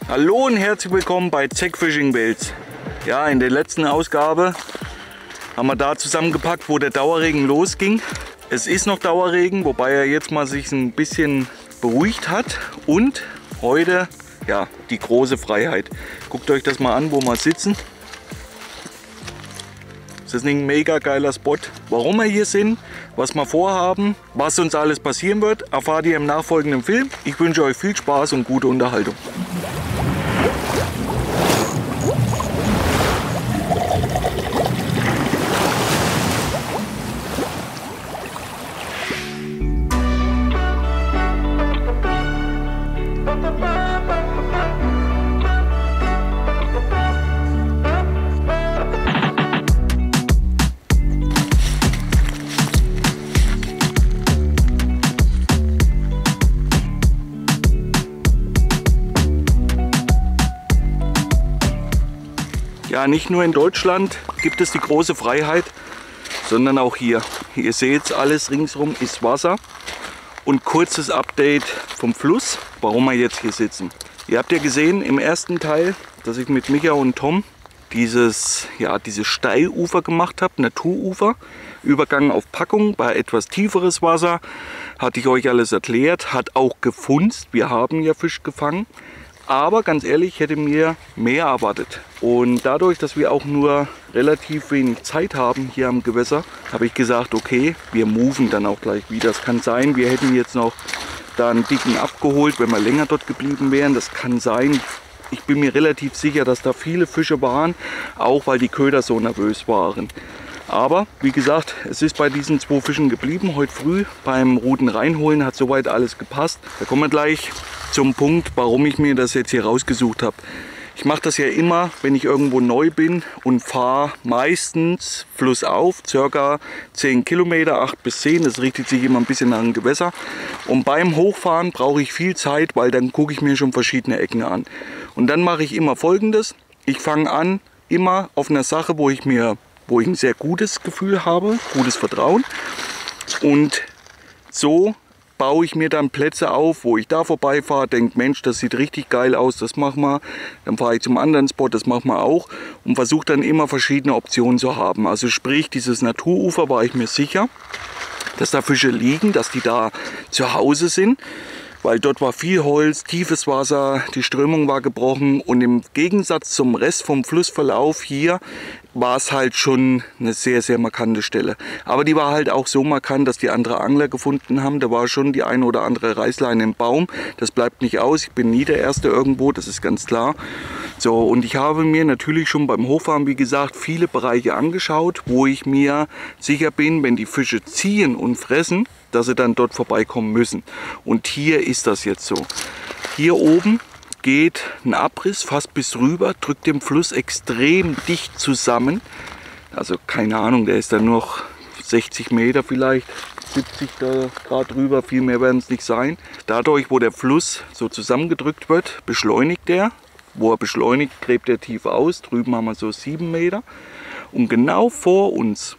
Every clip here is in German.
Hallo und herzlich willkommen bei Zec Fishing Baits. Ja, in der letzten Ausgabe haben wir da zusammengepackt, wo der Dauerregen losging. Es ist noch Dauerregen, wobei er jetzt mal sich ein bisschen beruhigt hat. Und heute, ja, die große Freiheit. Guckt euch das mal an, wo wir sitzen. Das ist ein mega geiler Spot. Warum wir hier sind, was wir vorhaben, was uns alles passieren wird, erfahrt ihr im nachfolgenden Film. Ich wünsche euch viel Spaß und gute Unterhaltung. Ja, nicht nur in Deutschland gibt es die große Freiheit, sondern auch hier. Ihr seht, alles ringsherum ist Wasser. Und kurzes Update vom Fluss, warum wir jetzt hier sitzen. Ihr habt ja gesehen im ersten Teil, dass ich mit Micha und Tom dieses Steilufer gemacht habe, Naturufer. Übergang auf Packung bei etwas tieferes Wasser. Hatte ich euch alles erklärt, hat auch gefunzt. Wir haben ja Fisch gefangen. Aber ganz ehrlich, ich hätte mir mehr erwartet. Und dadurch, dass wir auch nur relativ wenig Zeit haben hier am Gewässer, habe ich gesagt, okay, wir moven dann auch gleich wieder. Es kann sein, wir hätten jetzt noch da einen dicken abgeholt, wenn wir länger dort geblieben wären. Das kann sein. Ich bin mir relativ sicher, dass da viele Fische waren, auch weil die Köder so nervös waren. Aber wie gesagt, es ist bei diesen 2 Fischen geblieben. Heute früh beim Ruten reinholen hat soweit alles gepasst. Da kommen wir gleich zum Punkt, warum ich mir das jetzt hier rausgesucht habe. Ich mache das ja immer, wenn ich irgendwo neu bin und fahre meistens flussauf, circa 10 Kilometer, 8 bis 10. Das richtet sich immer ein bisschen nach dem Gewässer. Und beim Hochfahren brauche ich viel Zeit, weil dann gucke ich mir schon verschiedene Ecken an. Und dann mache ich immer Folgendes. Ich fange an, immer auf einer Sache, wo ich ein sehr gutes Gefühl habe, gutes Vertrauen. Und so baue ich mir dann Plätze auf, wo ich da vorbeifahre, denke, Mensch, das sieht richtig geil aus, das machen wir. Dann fahre ich zum anderen Spot, das machen wir auch. Und versuche dann immer verschiedene Optionen zu haben. Also sprich, dieses Naturufer war ich mir sicher, dass da Fische liegen, dass die da zu Hause sind. Weil dort war viel Holz, tiefes Wasser, die Strömung war gebrochen und im Gegensatz zum Rest vom Flussverlauf hier war es halt schon eine sehr, sehr markante Stelle. Aber die war halt auch so markant, dass die andere Angler gefunden haben. Da war schon die eine oder andere Reißleine im Baum. Das bleibt nicht aus. Ich bin nie der Erste irgendwo, das ist ganz klar. So, und ich habe mir natürlich schon beim Hochfahren, wie gesagt, viele Bereiche angeschaut, wo ich mir sicher bin, wenn die Fische ziehen und fressen, dass sie dann dort vorbeikommen müssen. Und hier ist das jetzt so. Hier oben geht ein Abriss fast bis rüber, drückt den Fluss extrem dicht zusammen. Also keine Ahnung, der ist dann noch 60 Meter vielleicht, 70 Grad rüber, viel mehr werden es nicht sein. Dadurch, wo der Fluss so zusammengedrückt wird, beschleunigt er. Wo er beschleunigt, gräbt er tief aus. Drüben haben wir so 7 Meter. Und genau vor uns,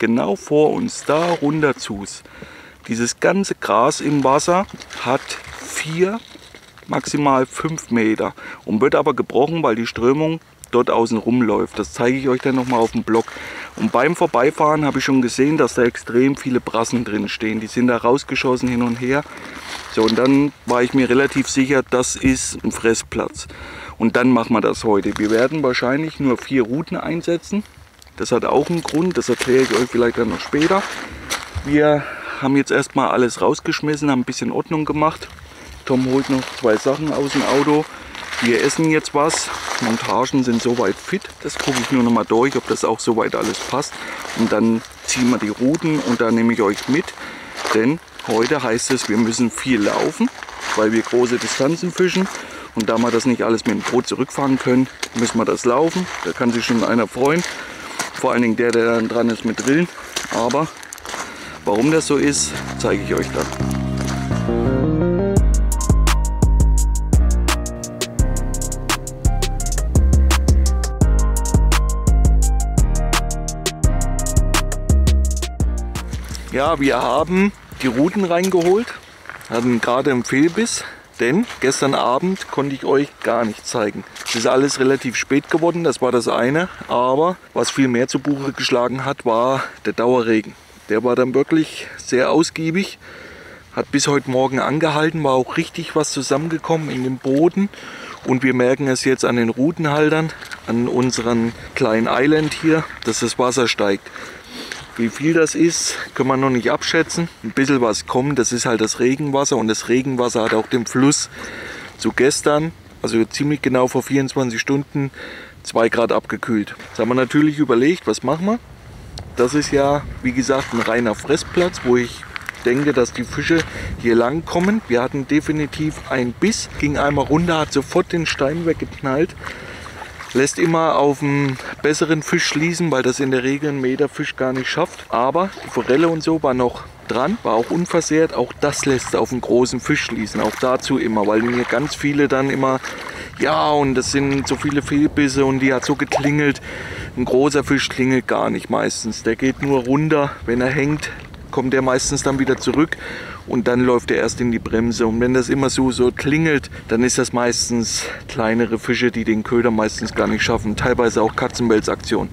da runter zu, dieses ganze Gras im Wasser hat 4, maximal 5 Meter und wird aber gebrochen, weil die Strömung dort außen rumläuft. Das zeige ich euch dann nochmal auf dem Blog. Und beim Vorbeifahren habe ich schon gesehen, dass da extrem viele Brassen drin stehen. Die sind da rausgeschossen hin und her. So, und dann war ich mir relativ sicher, das ist ein Fressplatz. Und dann machen wir das heute. Wir werden wahrscheinlich nur 4 Routen einsetzen. Das hat auch einen Grund, das erkläre ich euch vielleicht dann noch später. Wir haben jetzt erstmal alles rausgeschmissen, haben ein bisschen Ordnung gemacht. Tom holt noch 2 Sachen aus dem Auto. Wir essen jetzt was. Montagen sind soweit fit. Das gucke ich nur noch mal durch, ob das auch soweit alles passt. Und dann ziehen wir die Routen und da nehme ich euch mit. Denn heute heißt es, wir müssen viel laufen, weil wir große Distanzen fischen. Und da wir das nicht alles mit dem Boot zurückfahren können, müssen wir das laufen. Da kann sich schon einer freuen. Vor allen Dingen der dann dran ist mit Drillen. Aber warum das so ist, zeige ich euch dann. Ja, wir haben die Ruten reingeholt, hatten gerade einen Fehlbiss. denn gestern Abend konnte ich euch gar nichts zeigen. Es ist alles relativ spät geworden, das war das eine, aber was viel mehr zu Buche geschlagen hat, war der Dauerregen. Der war dann wirklich sehr ausgiebig, hat bis heute Morgen angehalten, war auch richtig was zusammengekommen in dem Boden und wir merken es jetzt an den Rutenhaltern, an unseren kleinen Island hier, dass das Wasser steigt. Wie viel das ist, können wir noch nicht abschätzen. Ein bisschen was kommt, das ist halt das Regenwasser und das Regenwasser hat auch den Fluss zu gestern, also ziemlich genau vor 24 Stunden, 2 Grad abgekühlt. Jetzt haben wir natürlich überlegt, was machen wir? Das ist ja, wie gesagt, ein reiner Fressplatz, wo ich denke, dass die Fische hier lang kommen. Wir hatten definitiv einen Biss, ging einmal runter, hat sofort den Stein weggeknallt. Lässt immer auf einen besseren Fisch schließen, weil das in der Regel ein Meterfisch gar nicht schafft. Aber die Forelle und so war noch dran, war auch unversehrt. Auch das lässt auf einen großen Fisch schließen. Auch dazu immer, weil mir ganz viele dann immer, ja, und das sind so viele Fehlbisse und die hat so geklingelt. Ein großer Fisch klingelt gar nicht meistens. Der geht nur runter, wenn er hängt, kommt er meistens dann wieder zurück und dann läuft er erst in die Bremse. Und wenn das immer so klingelt, dann ist das meistens kleinere Fische, die den Köder meistens gar nicht schaffen. Teilweise auch Katzenwelsaktion.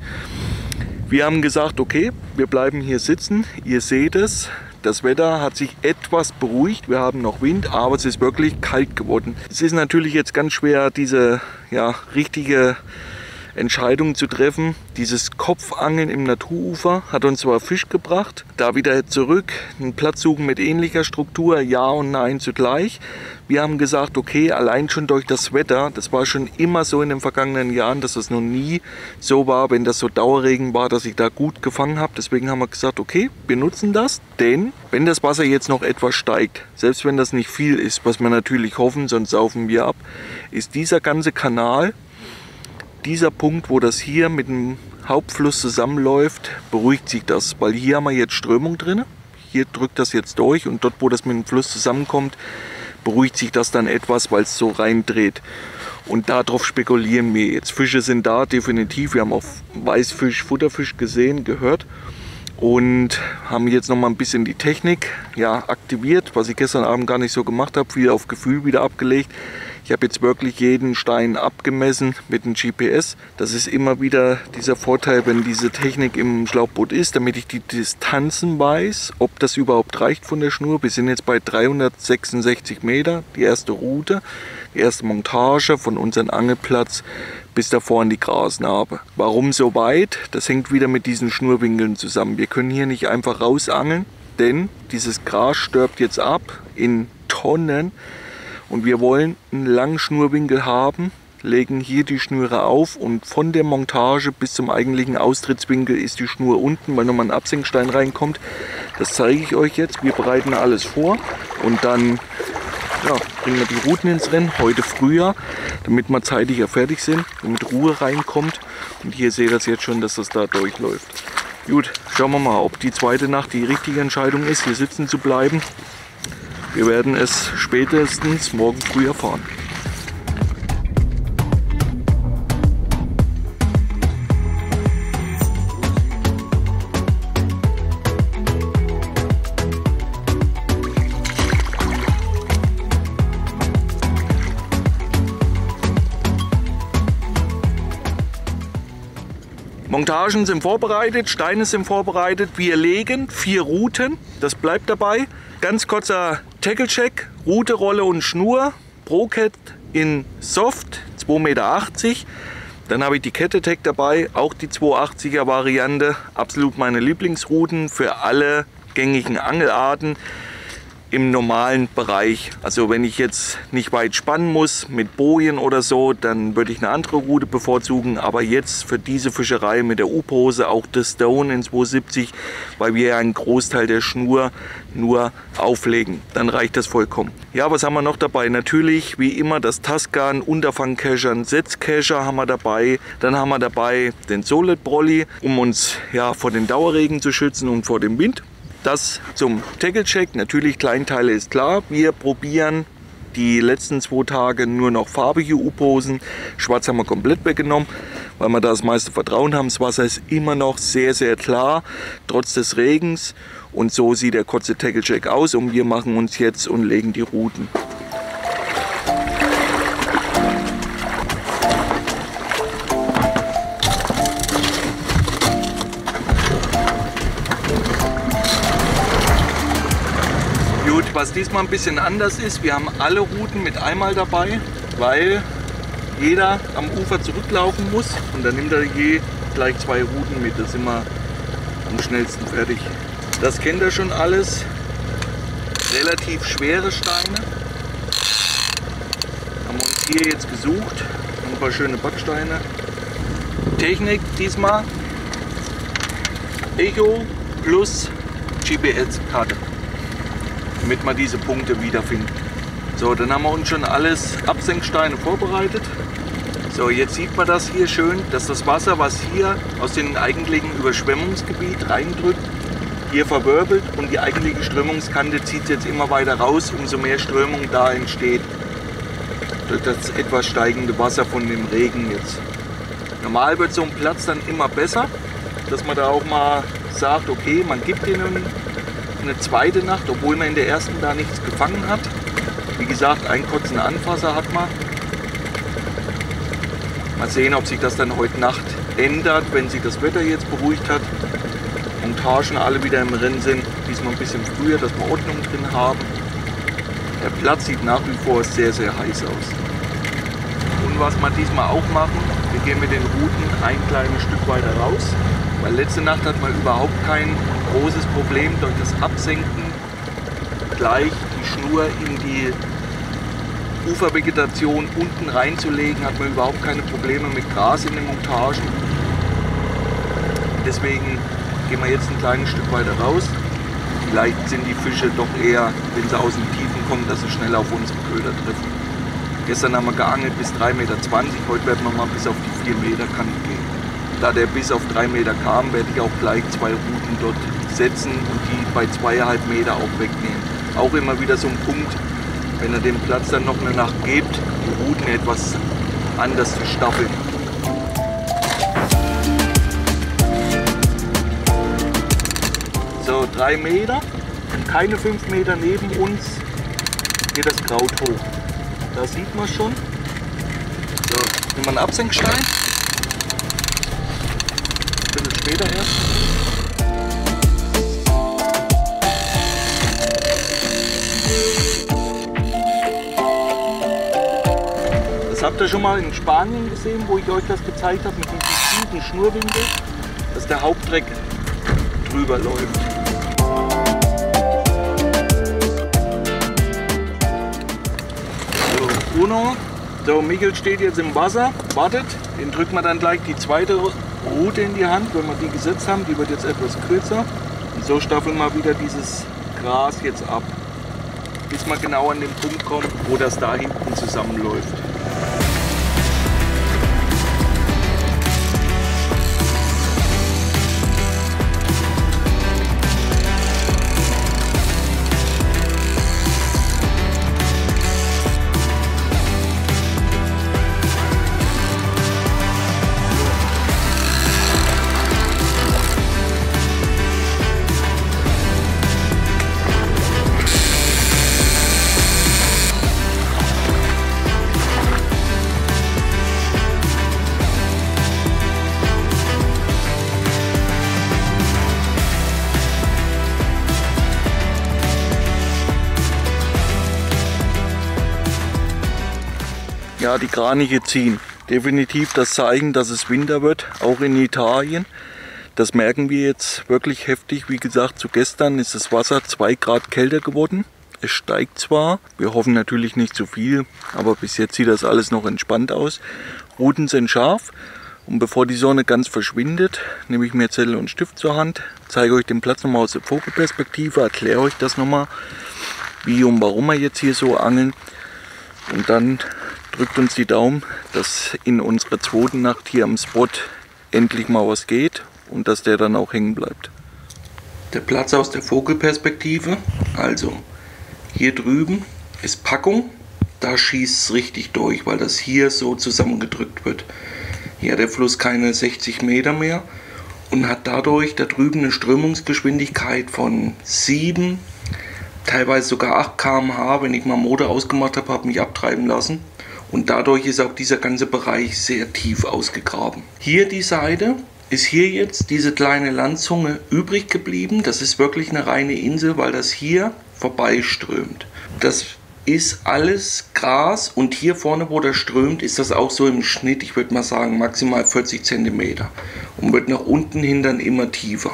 Wir haben gesagt, okay, wir bleiben hier sitzen. Ihr seht es, das Wetter hat sich etwas beruhigt. Wir haben noch Wind, aber es ist wirklich kalt geworden. Es ist natürlich jetzt ganz schwer, diese richtige Entscheidung zu treffen. Dieses Kopfangeln im Naturufer hat uns zwar Fisch gebracht, da wieder zurück, einen Platz suchen mit ähnlicher Struktur, ja und nein zugleich. Wir haben gesagt, okay, allein schon durch das Wetter, das war schon immer so in den vergangenen Jahren, dass das noch nie so war, wenn das so Dauerregen war, dass ich da gut gefangen habe. Deswegen haben wir gesagt, okay, wir nutzen das, denn wenn das Wasser jetzt noch etwas steigt, selbst wenn das nicht viel ist, was wir natürlich hoffen, sonst saufen wir ab, ist dieser ganze Kanal, dieser Punkt, wo das hier mit dem Hauptfluss zusammenläuft, beruhigt sich das, weil hier haben wir jetzt Strömung drin. Hier drückt das jetzt durch und dort, wo das mit dem Fluss zusammenkommt, beruhigt sich das dann etwas, weil es so reindreht. Und darauf spekulieren wir jetzt. Fische sind da, definitiv. Wir haben auch Weißfisch, Futterfisch gesehen, gehört. Und haben jetzt noch mal ein bisschen die Technik aktiviert, was ich gestern Abend gar nicht so gemacht habe, viel auf Gefühl wieder abgelegt. Ich habe jetzt wirklich jeden Stein abgemessen mit dem GPS. Das ist immer wieder dieser Vorteil, wenn diese Technik im Schlauchboot ist, damit ich die Distanzen weiß, ob das überhaupt reicht von der Schnur. Wir sind jetzt bei 366 Meter, die erste Route, die erste Montage von unserem Angelplatz bis davor an die Grasnarbe. Warum so weit? Das hängt wieder mit diesen Schnurwinkeln zusammen. Wir können hier nicht einfach rausangeln, denn dieses Gras stirbt jetzt ab in Tonnen. Und wir wollen einen langen Schnurwinkel haben, legen hier die Schnüre auf und von der Montage bis zum eigentlichen Austrittswinkel ist die Schnur unten, weil nochmal ein Absenkstein reinkommt. Das zeige ich euch jetzt. Wir bereiten alles vor und dann bringen wir die Routen ins Rennen, heute früher, damit wir zeitiger fertig sind, damit Ruhe reinkommt. Und hier seht ihr das jetzt schon, dass das da durchläuft. Gut, schauen wir mal, ob die zweite Nacht die richtige Entscheidung ist, hier sitzen zu bleiben. Wir werden es spätestens morgen früh erfahren. Montagen sind vorbereitet, Steine sind vorbereitet. Wir legen 4 Routen, das bleibt dabei. Ganz kurzer Tackle-Check, Rute, Rolle und Schnur. Pro-Cat in Soft, 2,80 Meter. Dann habe ich die Kette-Tech dabei, auch die 280er Variante. Absolut meine Lieblingsrouten für alle gängigen Angelarten im normalen Bereich. Also wenn ich jetzt nicht weit spannen muss mit Bojen oder so, dann würde ich eine andere Route bevorzugen. Aber jetzt für diese Fischerei mit der U-Pose auch das Stone in 270, weil wir ja einen Großteil der Schnur nur auflegen, dann reicht das vollkommen. Ja, was haben wir noch dabei? Natürlich wie immer das Tascan, Unterfangkescher, einen Setzkescher haben wir dabei. Dann haben wir dabei den Solid Brolly, um uns vor den Dauerregen zu schützen und vor dem Wind. Das zum Tackle-Check. Natürlich Kleinteile ist klar. Wir probieren die letzten 2 Tage nur noch farbige U-Posen. Schwarz haben wir komplett weggenommen, weil wir da das meiste Vertrauen haben. Das Wasser ist immer noch sehr, sehr klar, trotz des Regens. Und so sieht der kurze Tackle-Check aus. Und wir machen uns jetzt und legen die Routen. was diesmal ein bisschen anders ist, wir haben alle Routen mit einmal dabei, weil jeder am Ufer zurücklaufen muss und dann nimmt er gleich 2 Routen mit. Da sind wir am schnellsten fertig. Das kennt ihr schon alles. Relativ schwere Steine. Haben wir uns hier jetzt gesucht. Ein paar schöne Backsteine. Technik diesmal Echo plus GPS-Karte, damit wir diese Punkte wiederfinden. So, dann haben wir uns schon alles Absenksteine vorbereitet. So, jetzt sieht man das hier schön, dass das Wasser, was hier aus dem eigentlichen Überschwemmungsgebiet reindrückt, hier verwirbelt und die eigentliche Strömungskante zieht jetzt immer weiter raus, umso mehr Strömung da entsteht durch das etwas steigende Wasser von dem Regen jetzt. Normal wird so ein Platz dann immer besser, dass man da auch mal sagt, okay, man gibt ihnen eine zweite Nacht, obwohl man in der ersten da nichts gefangen hat. Wie gesagt, einen kurzen Anfasser hat man. Mal sehen, ob sich das dann heute Nacht ändert, wenn sich das Wetter jetzt beruhigt hat. Montagen alle wieder im Rennen sind, diesmal ein bisschen früher, dass wir Ordnung drin haben. Der Platz sieht nach wie vor sehr, sehr heiß aus. Und was wir diesmal auch machen, wir gehen mit den Routen ein kleines Stück weiter raus, weil letzte Nacht hat man überhaupt kein großes Problem durch das Absenken gleich die Schnur in die Ufervegetation unten reinzulegen, hat man überhaupt keine Probleme mit Gras in den Montagen. Deswegen gehen wir jetzt ein kleines Stück weiter raus. Vielleicht sind die Fische doch eher, wenn sie aus den Tiefen kommen, dass sie schnell auf unsere Köder treffen. Gestern haben wir geangelt bis 3,20 Meter, heute werden wir mal bis auf die 4 Meter Kante gehen. Da der bis auf 3 Meter kam, werde ich auch gleich 2 Routen dort setzen und die bei 2,5 Meter auch wegnehmen. Auch immer wieder so ein Punkt, wenn ihr dem Platz dann noch eine Nacht gebt, die Routen etwas anders zu staffeln. So, 3 Meter und keine 5 Meter neben uns geht das Kraut hoch. Da sieht man schon. So, nehmen wir einen Absenkstein. Ein bisschen später erst. Das habt ihr schon mal in Spanien gesehen, wo ich euch das gezeigt habe mit diesem tiefen Schnurwinkel, dass der Hauptdreck drüber läuft. So, Bruno. So, Michael steht jetzt im Wasser, wartet. Den drücken wir dann gleich die zweite Route in die Hand, wenn wir die gesetzt haben. Die wird jetzt etwas kürzer. Und so staffeln wir wieder dieses Gras jetzt ab, bis wir genau an den Punkt kommen, wo das da hinten zusammenläuft. Ja, die Kraniche ziehen. Definitiv das Zeichen, dass es Winter wird, auch in Italien. Das merken wir jetzt wirklich heftig. Wie gesagt, zu gestern ist das Wasser 2 Grad kälter geworden. Es steigt zwar, wir hoffen natürlich nicht zu viel, aber bis jetzt sieht das alles noch entspannt aus. Routen sind scharf und bevor die Sonne ganz verschwindet, nehme ich mir Zettel und Stift zur Hand, zeige euch den Platz nochmal aus der Vogelperspektive, erkläre euch das nochmal, wie und warum wir jetzt hier so angeln. Und dann drückt uns die Daumen, dass in unserer zweiten Nacht hier am Spot endlich mal was geht und dass der dann auch hängen bleibt. Der Platz aus der Vogelperspektive, also hier drüben ist Packung, da schießt es richtig durch, weil das hier so zusammengedrückt wird. Hier hat der Fluss keine 60 Meter mehr und hat dadurch da drüben eine Strömungsgeschwindigkeit von 7, teilweise sogar 8 km/h. Wenn ich mal Motor ausgemacht habe, habe mich abtreiben lassen. Und dadurch ist auch dieser ganze Bereich sehr tief ausgegraben. Hier die Seite ist hier jetzt diese kleine Landzunge übrig geblieben. Das ist wirklich eine reine Insel, weil das hier vorbeiströmt. Das ist alles Gras und hier vorne, wo das strömt, ist das auch so im Schnitt, ich würde mal sagen, maximal 40 cm und wird nach unten hin dann immer tiefer.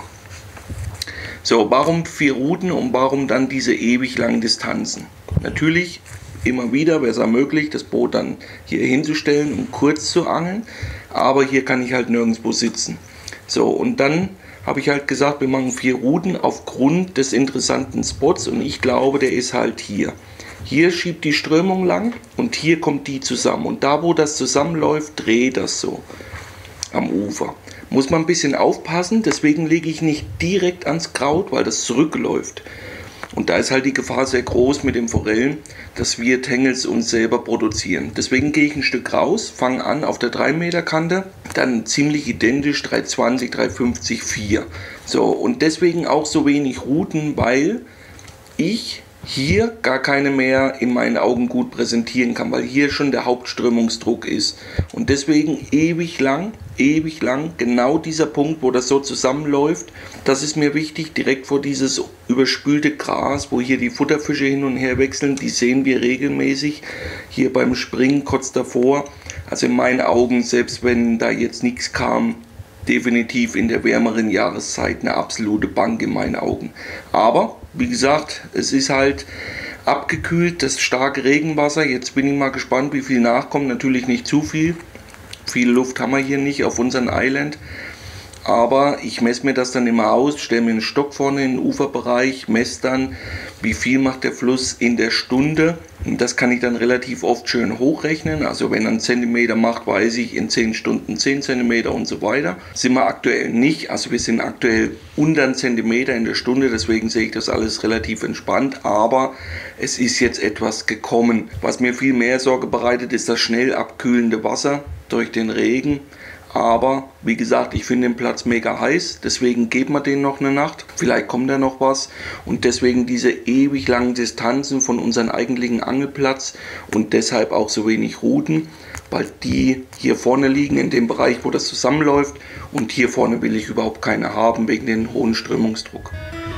So, warum 4 Routen und warum dann diese ewig langen Distanzen? Natürlich immer wieder wäre es möglich, das Boot dann hier hinzustellen und kurz zu angeln, aber hier kann ich halt nirgendwo sitzen. So, und dann habe ich halt gesagt, wir machen 4 Routen aufgrund des interessanten Spots und ich glaube, der ist halt hier. Hier schiebt die Strömung lang und hier kommt die zusammen. Und da, wo das zusammenläuft, dreht das so am Ufer. Muss man ein bisschen aufpassen, deswegen lege ich nicht direkt ans Kraut, weil das zurückläuft. Und da ist halt die Gefahr sehr groß mit den Forellen, dass wir Tangles uns selber produzieren. Deswegen gehe ich ein Stück raus, fange an auf der 3 Meter Kante, dann ziemlich identisch 3,20, 3,50, 4. So, und deswegen auch so wenig Routen, weil ich hier gar keine mehr in meinen Augen gut präsentieren kann, weil hier schon der Hauptströmungsdruck ist. Und deswegen ewig lang, genau dieser Punkt, wo das so zusammenläuft, das ist mir wichtig, direkt vor dieses überspülte Gras, wo hier die Futterfische hin und her wechseln, die sehen wir regelmäßig hier beim Springen kurz davor. Also in meinen Augen, selbst wenn da jetzt nichts kam, definitiv in der wärmeren Jahreszeit eine absolute Bank in meinen Augen. Aber wie gesagt, es ist halt abgekühlt, das starke Regenwasser. Jetzt bin ich mal gespannt, wie viel nachkommt. Natürlich nicht zu viel. Viel Luft haben wir hier nicht auf unserem Island. Aber ich messe mir das dann immer aus, stelle mir einen Stock vorne in den Uferbereich, messe dann, wie viel macht der Fluss in der Stunde. Und das kann ich dann relativ oft schön hochrechnen. Also wenn er einen Zentimeter macht, weiß ich in 10 Stunden 10 cm und so weiter. Sind wir aktuell nicht. Also wir sind aktuell unter einen Zentimeter in der Stunde. Deswegen sehe ich das alles relativ entspannt. Aber es ist jetzt etwas gekommen. Was mir viel mehr Sorge bereitet, ist das schnell abkühlende Wasser durch den Regen. Aber wie gesagt, ich finde den Platz mega heiß, deswegen geben wir den noch eine Nacht. Vielleicht kommt da noch was und deswegen diese ewig langen Distanzen von unserem eigentlichen Angelplatz und deshalb auch so wenig Routen, weil die hier vorne liegen in dem Bereich, wo das zusammenläuft und hier vorne will ich überhaupt keine haben wegen dem hohen Strömungsdruck.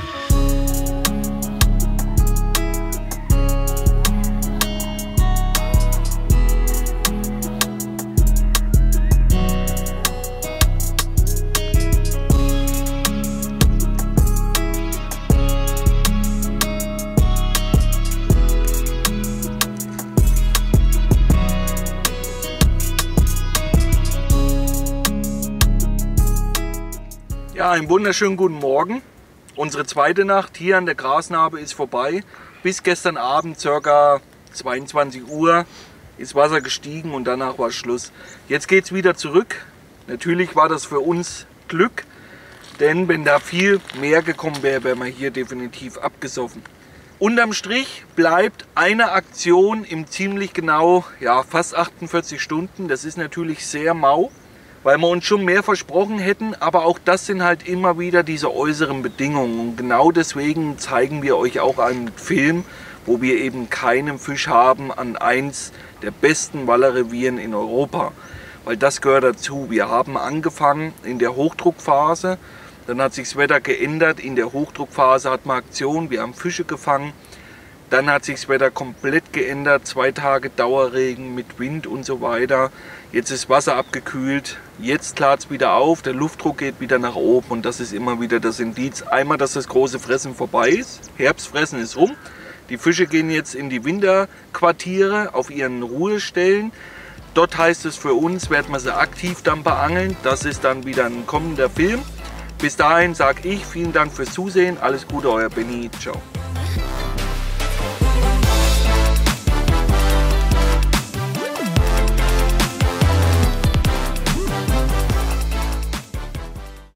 Ja, einen wunderschönen guten Morgen. Unsere zweite Nacht hier an der Grasnarbe ist vorbei. Bis gestern Abend ca. 22 Uhr ist Wasser gestiegen und danach war Schluss. Jetzt geht es wieder zurück. Natürlich war das für uns Glück, denn wenn da viel mehr gekommen wäre, wären wir hier definitiv abgesoffen. Unterm Strich bleibt eine Aktion im ziemlich genau, ja, fast 48 Stunden. Das ist natürlich sehr mau, weil wir uns schon mehr versprochen hätten, aber auch das sind halt immer wieder diese äußeren Bedingungen. Und genau deswegen zeigen wir euch auch einen Film, wo wir eben keinen Fisch haben an eins der besten Wallerrevieren in Europa. Weil das gehört dazu. Wir haben angefangen in der Hochdruckphase, dann hat sich das Wetter geändert. In der Hochdruckphase hat man Aktion, wir haben Fische gefangen. Dann hat sich das Wetter komplett geändert, 2 Tage Dauerregen mit Wind und so weiter. Jetzt ist Wasser abgekühlt, jetzt klart es wieder auf, der Luftdruck geht wieder nach oben und das ist immer wieder das Indiz. Einmal, dass das große Fressen vorbei ist, Herbstfressen ist rum. Die Fische gehen jetzt in die Winterquartiere auf ihren Ruhestellen. Dort heißt es für uns, werden wir sie aktiv dann beangeln. Das ist dann wieder ein kommender Film. Bis dahin sage ich vielen Dank fürs Zusehen, alles Gute, euer Benny, ciao.